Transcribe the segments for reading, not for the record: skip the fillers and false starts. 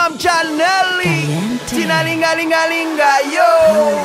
Mam Chanelli, Tina Linga Linga Linga, yo.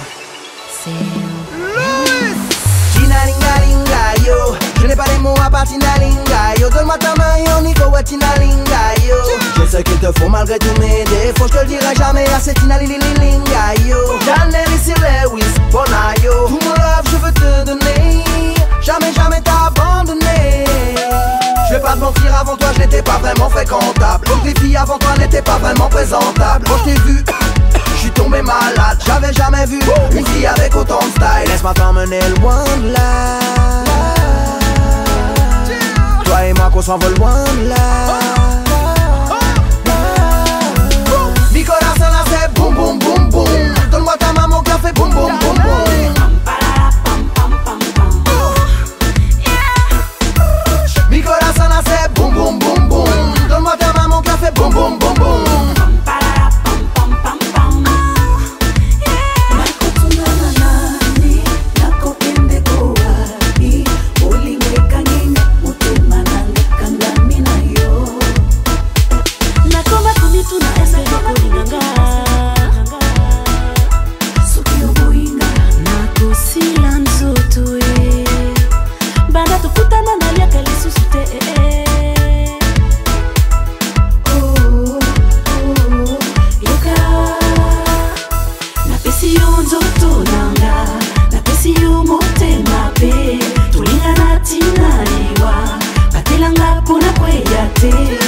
Louis, Tina Linga Linga, yo. Je n'ai pas les mots à part Tina Linga, yo. Donne-moi ta main et on y go, ouais, Tina Linga, yo. Je sais qu'il te faut malgré tous mes défauts, je te le dirai jamais assez, Tina Linga, yo. Chanelli, c'est Lewis, Bona, yo. Tout mon love, je veux te donner, jamais, jamais t'abandonner. Je vais pas te mentir, avant toi je n'étais pas vraiment fréquentable. Donc les filles avant toi n'étaient pas vraiment présentables. Quand je t'ai vu, je suis tombé malade. J'avais jamais vu une fille avec autant de style. Laisse-moi t'emmener loin de là. Toi et moi qu'on s'envole loin de là. Mi corazón hace boum boum boum boum. Donne-moi ta main, mon cœur fait boum boum boum boum. Mi corazón hace boum boum boum boum. Donne-moi ta main, mon cœur fait boum boum boum boum. Tulingana tina liwa, batelanga pona kweyate.